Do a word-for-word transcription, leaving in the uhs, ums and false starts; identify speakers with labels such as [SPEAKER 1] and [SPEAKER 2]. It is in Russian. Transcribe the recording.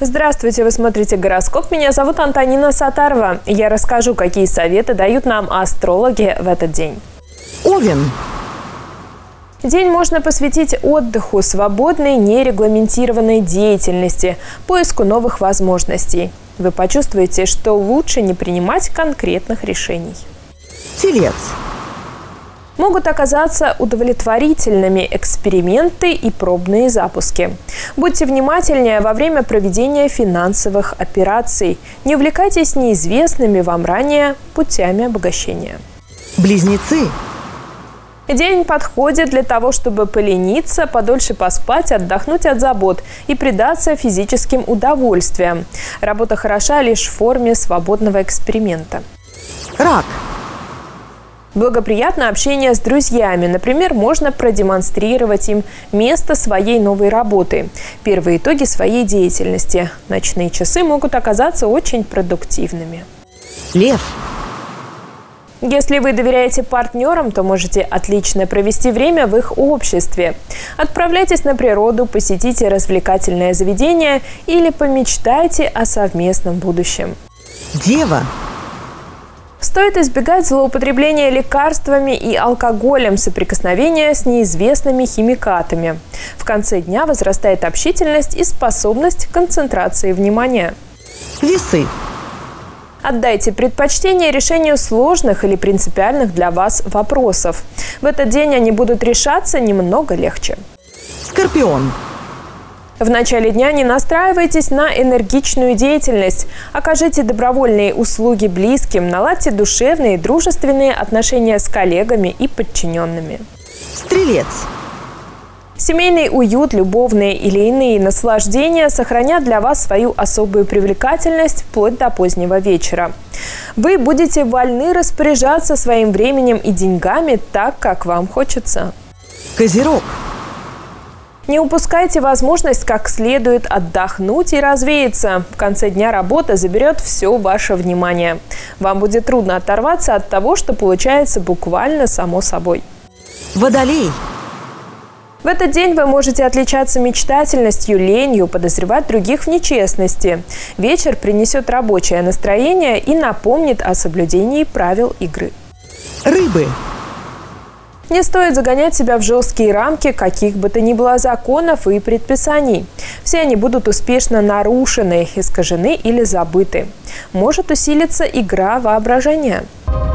[SPEAKER 1] Здравствуйте, вы смотрите гороскоп. Меня зовут Антонина Сатарова. Я расскажу, какие советы дают нам астрологи в этот день.
[SPEAKER 2] Овен.
[SPEAKER 1] День можно посвятить отдыху, свободной, нерегламентированной деятельности, поиску новых возможностей. Вы почувствуете, что лучше не принимать конкретных решений.
[SPEAKER 2] Телец.
[SPEAKER 1] Могут оказаться удовлетворительными эксперименты и пробные запуски. Будьте внимательнее во время проведения финансовых операций. Не увлекайтесь неизвестными вам ранее путями обогащения.
[SPEAKER 2] Близнецы.
[SPEAKER 1] День подходит для того, чтобы полениться, подольше поспать, отдохнуть от забот и предаться физическим удовольствиям. Работа хороша лишь в форме свободного эксперимента.
[SPEAKER 2] Рак.
[SPEAKER 1] Благоприятно общение с друзьями. Например, можно продемонстрировать им место своей новой работы, первые итоги своей деятельности. Ночные часы могут оказаться очень продуктивными.
[SPEAKER 2] Лев.
[SPEAKER 1] Если вы доверяете партнерам, то можете отлично провести время в их обществе. Отправляйтесь на природу, посетите развлекательное заведение или помечтайте о совместном будущем.
[SPEAKER 2] Дева.
[SPEAKER 1] Стоит избегать злоупотребления лекарствами и алкоголем, соприкосновения с неизвестными химикатами. В конце дня возрастает общительность и способность к концентрации внимания.
[SPEAKER 2] Весы.
[SPEAKER 1] Отдайте предпочтение решению сложных или принципиальных для вас вопросов. В этот день они будут решаться немного легче.
[SPEAKER 2] Скорпион.
[SPEAKER 1] В начале дня не настраивайтесь на энергичную деятельность. Окажите добровольные услуги близким, наладьте душевные и дружественные отношения с коллегами и подчиненными.
[SPEAKER 2] Стрелец.
[SPEAKER 1] Семейный уют, любовные или иные наслаждения сохранят для вас свою особую привлекательность вплоть до позднего вечера. Вы будете вольны распоряжаться своим временем и деньгами так, как вам хочется.
[SPEAKER 2] Козерог.
[SPEAKER 1] Не упускайте возможность как следует отдохнуть и развеяться. В конце дня работа заберет все ваше внимание. Вам будет трудно оторваться от того, что получается буквально само собой.
[SPEAKER 2] Водолей.
[SPEAKER 1] В этот день вы можете отличаться мечтательностью, ленью, подозревать других в нечестности. Вечер принесет рабочее настроение и напомнит о соблюдении правил игры.
[SPEAKER 2] Рыбы.
[SPEAKER 1] Не стоит загонять себя в жесткие рамки каких бы то ни было законов и предписаний. Все они будут успешно нарушены, искажены или забыты. Может усилиться игра воображения.